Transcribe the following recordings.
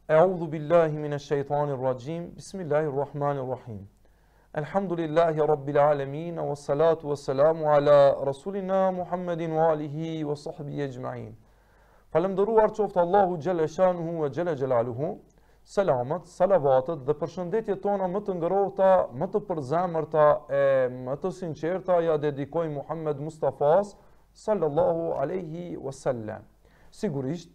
A'udhu billahi minash shaitanir rajim. Bismillahir rahmanir rahim. Alhamdulillahi rabbil alamin wassalatu wassalamu ala rasulina Muhammadin wa alihi wa sahbihi ajma'in. Falëndëruar qoftë Allahu xhalla shanuhu wa xhalla xjalaluhu. Selamat, salavatet dhe përshëndetjet tona më të ngrohta, më të përzemërta e më të sinqerta ja dedikojmë Muhammed Mustafas sallallahu alaihi wasallam. Sigurisht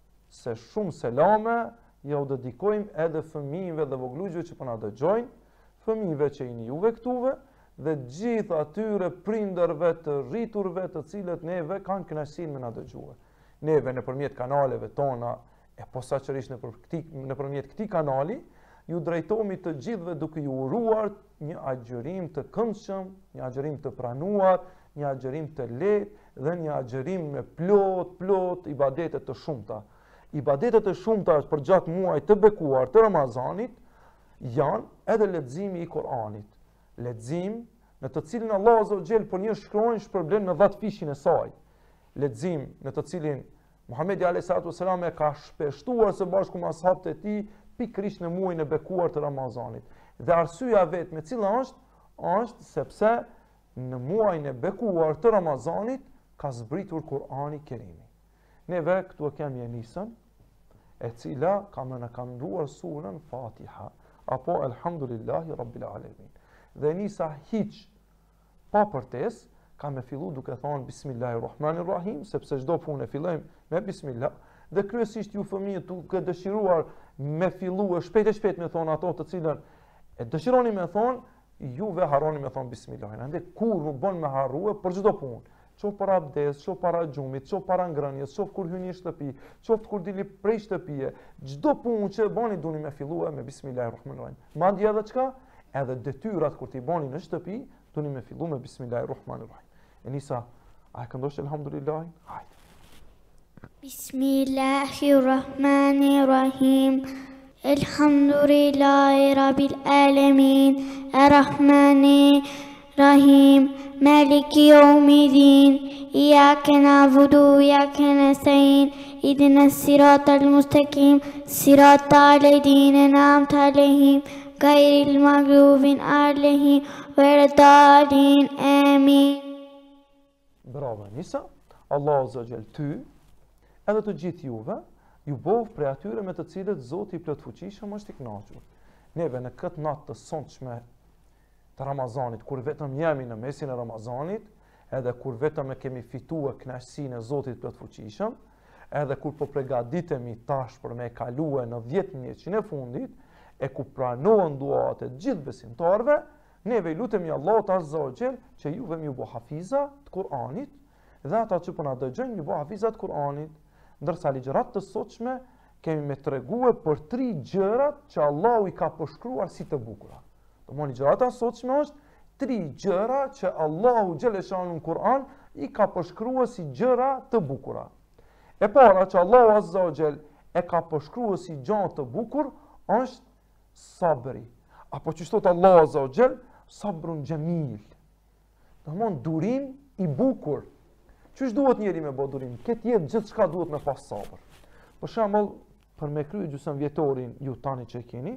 se shumë selame ja u dedikojmë edhe fëmijëve dhe voglugjve që po na dëgjojnë, fëmijëve që jeni juve këtuve dhe gjithë atyre prindërve të rriturve të cilët neve kanë kënaqësinë me na dëgjuar. Neve nëpërmjet kanaleve tona e posaçërisht nëpërmjet këtij kanali ju drejtohemi të gjithëve duke ju uruar një agjërim të këndshëm, një agjërim të pranuar, një agjërim të lehtë dhe një agjërim me plot ibadete të shumta. Ibadetet e shumta për gjatë muajit të bekuar të Ramazanit janë edhe leximi i Kuranit. Lexim në të cilin Allahu Azza wa Jell po një shpërblen në 10 fishin e saj. Lexim në të cilin Muhamedi alayhi salatu wasalam e ka shpeshtuar së bashku me ashabët e tij pikërisht në muajin e bekuar të Ramazanit. Dhe arsyeja vetë me cila është sepse në muajin e bekuar të Ramazanit ka zbritur Kurani i Kerimi. Neve këtu e kemi Enisën, e cila ka ndruar surën Fatiha, apo Elhamdulillahi Rabbil Alamin. Dhe Enisa hiq pa përtes ka me fillu duke thonë Bismillahirrahmanirrahim, sepse çdo punë fillojmë me Bismillah, dhe kryesisht ju fëmijët duke dëshiruar me fillu e shpejt me thonë ato të cilën e dëshironi me thonë, juve harroni me thonë Bismillah. Ande kur nuk bën me harrue për çdo punë. Qof para abdes, qof para xhumit, qof para ngrënies, qof kur hyni në shtëpi, qof kur dili prej shtëpie, çdo punë që bani duni me filluar me Bismillahirrahmanirrahim. Madje edhe çka? Edhe detyrat kur ti bani në shtëpi, duni me fillu me Bismillahirrahmanirrahim. Enisa, a e këndosh Elhamdulillah? Hajde. Bismillahirrahmanirrahim. Elhamdulillahi Rabbil alamin. Arrahmanirrahim. Maliki yawmiddin. Iyyaka na'budu wa iyyaka nasta'in. Ihdinas siratal mustaqim. Siratal ladzina an'amta 'alaihim ghayril maghdubi 'alaihim waladdallin. Amin. Bravo Enisa. Allahu Azza wa Jall ty edhe të gjithë juve ju bëv prej atyre me të cilët Zoti i plotfuqishëm është i kënaqur. Neve në këtë natë të sonshme të Ramazanit, kur vetëm jemi në mesin e Ramazanit, edhe kur vetëm e kemi fituar kënaqësinë e Zotit plotfuqishëm, edhe kur po përgatitemi tash për me kaluar në 10 mjeshin e fundit, e ku pranohen duat e gjithë besimtarëve, neve i lutemi Allahut Azza wa Jall që juve m'ju bë hafiza të Kuranit dhe ata që po na dëgjojnë m'ju bë hafiza të Kuranit, ndërsa ligjërat të sotshme kemi me treguar për 3 gjërat që Allahu i ka përshkruar si të bukura. Domthonjë ligjërata e sotshme është 3 gjëra që Allahu xhaleshanu në Kur'an i ka përshkruar si gjëra të bukura. E para që Allahu Azza wa Jall e ka përshkruar si gjë të bukur është sabri. Apo që thot Allahu Azza wa Jall, sabrun jamil. Domthonjë durim i bukur. Çish duhet njeri me bë durim? Këtë jetë gjithçka duhet me pas sabër. Për shembull, për me kryer gjysmëvjetorin ju tani që keni,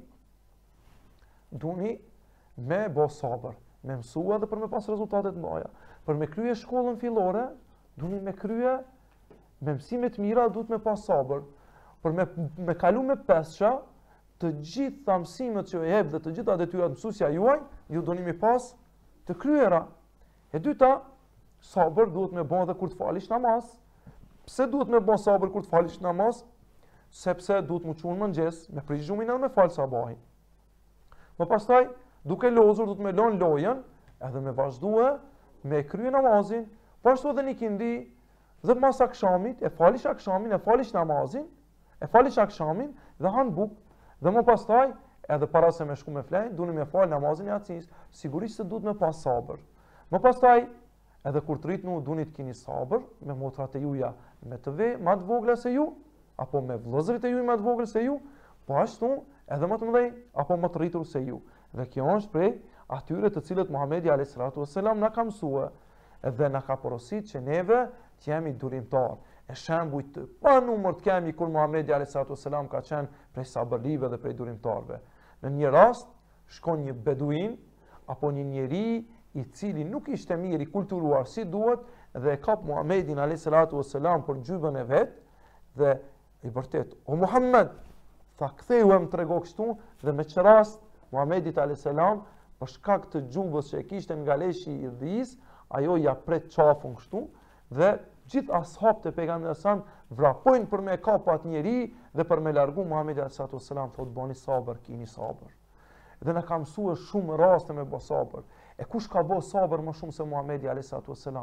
duni me bë sabër, me mësua dhe për me pas rezultate të mëdha. Për me kryer shkollën fillore, duni me kryer me mësime të mira, duhet me pas sabër. Për me kalu me pesha, të gjitha mësimet që jep dhe të gjitha detyrat mësuesja juaj, ju doni me pas të kryera. E dyta, sabër duhet me bën edhe kur të falish namaz. Pse duhet me bën sabër kur të falish namaz? Sepse duhet më çuan mëngjes, me prish xhumin edhe me fal sabahin. Më pastaj, duke lozur duhet me lën lojën, edhe me vazhdue me krye namazin, po ashtu edhe në ikindi dhe mas akşamit, e falish akşamin, e falish namazin, e falish akşamin dhe han bukë. Dhe më pastaj, edhe para se me shku me flejnë, duni me falë namazin e acis, sigurisht se duhet me pas sabër. Më pastaj, edhe kur të rritnu, duni të keni sabër, me motrat e juja me të ma të vogla se ju, apo me vëllezërit e juj me të vogla se ju, po ashtu edhe më të mëdhej, apo më të rritur se ju. Dhe kjo është prej atyre të cilët Muhamedi a.s. na ka mësua, edhe na ka porosit që neve të jemi durimtar. e shembujt të pa numër të kemi kur Muhamedi a.s. ka qenë prej sabërlive dhe prej durimtarve. Në një rast, shkon një beduin, apo një njeri i cili nuk ishte mirë i kulturuar si duhet, dhe e kap Muhamedin a.s. për gjybën e vetë, dhe i vërtet, o Muhammed, tha ktheuem të rego kështu, dhe me që rast, Muhamedit a.s. për shkak të gjubës që e kishte nga leshi i dhis, ajo ja pret qafun kështu, dhe gjithë ashab të pejgamberit sa vrapojnë për me kap atë njeri dhe për me largu Muhamedi a.s. thotë bani sabër, kini sabër. Dhe na ka mësuar shumë raste me bë sabër. E kush ka bë sabër më shumë se Muhamedi a.s.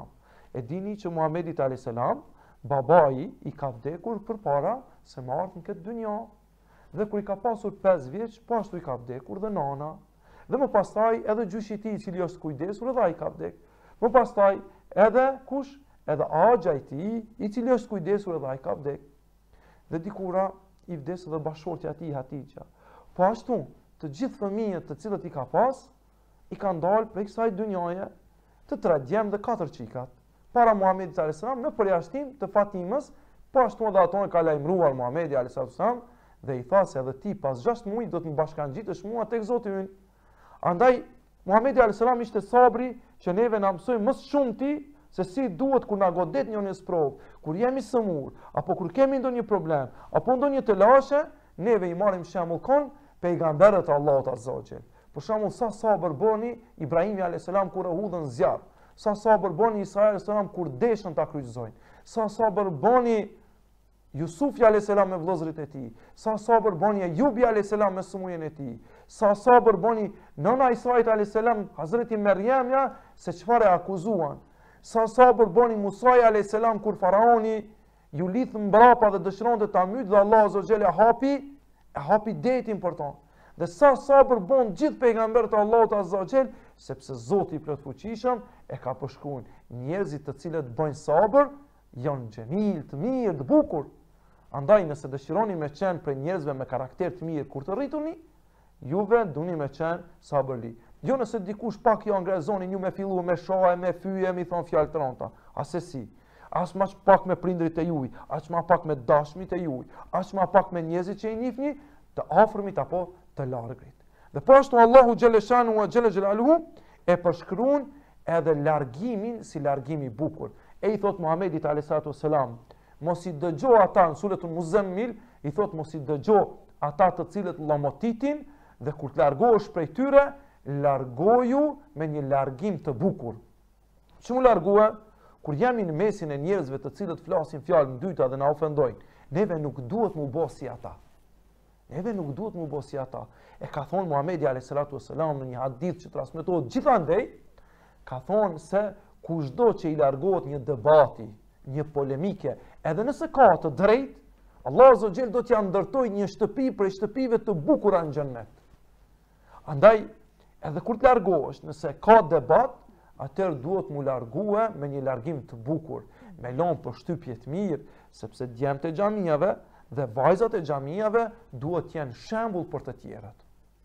E dini që Muhamedit a.s. babai i ka vdekur përpara se më ardhë në këtë dynja. Dhe kur i ka pasur 5 vjeç, po ashtu i ka vdekur dhe nana. Dhe më pastaj edhe gjyshi i tij i cili është kujdesur edhe ai ka vdekur. Më pastaj edhe kush? Edhe agja i tij i cili është kujdesur edhe ai ka vdekur. Dhe dikura i vdes edhe bashortja e tij Hatixha. Po ashtu, të gjithë fëmijët të cilët i ka pas, i kanë dalë prej kësaj dynjaje të 3 djemë dhe 4 qikat. Para Muhamedit a.s. në përjashtim të Fatimës, po ashtu edhe ato e ka lajmëruar Muhamedi a.s. dhe i tha se edhe ti pas 6 muaj do të më bashkangjitesh mua tek Zoti ynë. Andaj Muhamedi a.s. ishte sabri që neve na mësoi më shumë ti se si duhet kur na godet një sprovë, kur jemi sëmur, apo kur kemi ndonjë problem, apo ndonjë të lashe, neve i marrim shembull kon pejgamberët e Allahut azza wa jall. Për shembull sa sabër boni Ibrahimi a.s. kur e hudhën zjarr, sa sabër boni Isa a.s. kur deshën ta kryqëzojnë, sa sabër boni Jusufi a.s. me vëllezërit e tij, sa sabër boni Ajubi a.s. me sëmujën e tij, sa sabër boni nëna Isait a.s. Hazreti Meryemja se çfarë e akuzuan, sa sabër boni Musa a.s. kur faraoni ju lidh mbrapa dhe dëshironte ta myt dhe Allah azza wa jalla e hapi detin për ta. Dhe sa sabër bon gjithë pejgamberët e Allahut azza wa jall, sepse Zoti i plotfuqishëm e ka përshkruar njerëzit të cilët bëjnë sabër janë xhemil, të mirë, të bukur. Andaj nëse dëshironi me qenë prej njerëzve me karakter të mirë kur të rrituni, juve duni me qenë sabërli. Jo nëse dikush pak ju angrezoni ju me fillu me shohë, me fyje, mi thon fjalë tronta. Asesi. As më pak me prindrit e juaj, as më pak me dashmit e juaj, as më pak me njerëzit që i njihni, të afërmit apo të largët. Dhe po ashtu Allahu xhaleshanu wa xhelaluhu e përshkruan edhe largimin si largimi i bukur. E i thot Muhamedit alayhi salam, mos i dëgjoj ata në suretul Muzammil, i thot mos i dëgjoj ata të cilët llamotitin dhe kur të largohesh prej tyre, largoju me një largim të bukur. Çu largua? Kur jemi në mesin e njerëzve të cilët flasin fjalë dyta dhe na ofendojnë, neve nuk duhet mu bë si ata. Neve nuk duhet mu bë si ata. E ka thonë Muhamedi alayhi salam në një hadith që transmetohet gjithandej, ka thonë se kushdo që i largohet një debati, një polemike, edhe nëse ka të drejtë, Allah azza wa jall do t'ja ndërtoj një shtëpi prej shtëpive të bukura në xhennet. Andaj, edhe kur të largohesh, nëse ka debat, atëherë duhet mu largue me një largim të bukur, me lënë përshtypje të mirë, sepse djemtë e xhamive dhe vajzat e xhamive duhet të jenë shembull për të tjerët.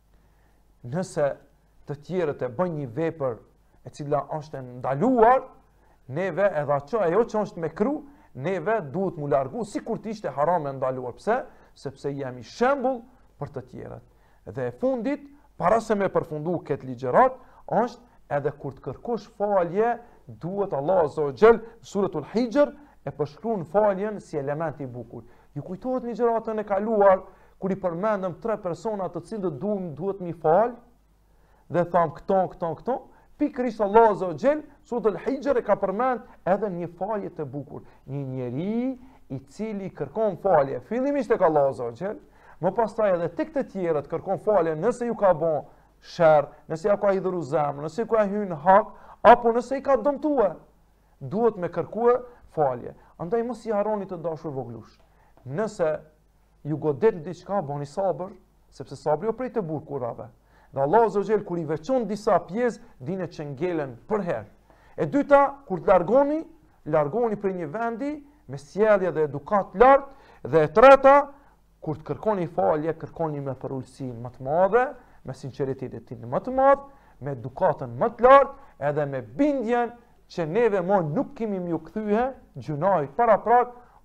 Nëse të tjerët e bëjnë një vepër e cila është ndaluar, neve edhe ajo që është me kru, neve duhet mu largu sikur të ishte haram e ndaluar. Pse? Sepse jemi shembull për të tjerët. Dhe e fundit, para se me përfundu këtë ligjërat, është edhe kur të kërkosh falje, duhet Allah azza wa jall suratul Hijr e përshkruan faljen si element i bukur. Ju kujtohet ligjëratën e kaluar kur i përmendëm 3 persona të cilët duhet mi fal dhe tham këto, pikërisht Allah azza wa jall suratul Hijr e ka përmend edhe një falje të bukur, një njeri i cili kërkon falje fillimisht tek Allah azza wa jall, më pastaj edhe tek të tjerët kërkon falje nëse ju ka bën sherr, nëse ja ka hidhur zemrën, nëse ka hyrë në hak, apo nëse i ka dëmtuar, duhet me kërkuar falje. Andaj mos i harroni të dashur voglush. Nëse ju godet diçka, bëni sabër, sepse sabri o prej të burkurave. Dhe Allah azza wa jall kur i veçon disa pjesë, dinë që ngelen për herë. E dyta, kur të largoni prej një vendi me sjellje dhe edukat lart, dhe e treta, kur të kërkoni falje, kërkoni me përulësinë më të madhe, me sinqeritetin më të madh, me edukatën më të lartë, edhe me bindjen që neve më nuk kemi mju kthyhe gjunajt para prak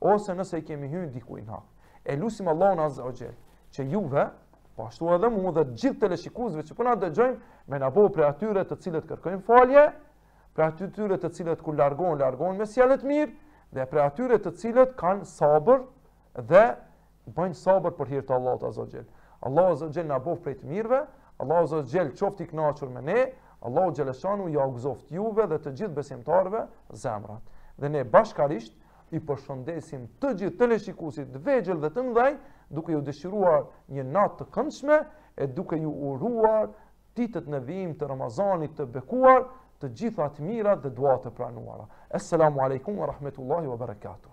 ose nëse i kemi hyrë dikujt në hak. E lutim Allahun Azza wa Jall që juve, po ashtu edhe mu dhe gjithë teleshikuesve që po na dëgjojnë, me na bëu për atyre të cilët kërkojnë falje, për atyre të cilët kur largohen me sjellje të mirë, dhe për atyre të cilët kanë sabër dhe bëjnë sabër për hir të Allahut Azza wa Jall. Allahu Azza wa Jall na bëf prej të mirëve, Allahu Azza wa Jall qoftë i kënaqur me ne, Allahu Xhaleshanu ja gëzoft juve dhe të gjithë besimtarëve zemrat. Dhe ne bashkarisht i përshëndesim të gjithë teleshikuesit të vegjël dhe të mëdhenj, duke ju dëshiruar një natë të këndshme e duke ju uruar ditët në vijim të Ramazanit të bekuar, të gjitha të mirat dhe duat të pranuara. Assalamu alaikum wa rahmetullahi wa barakatuh.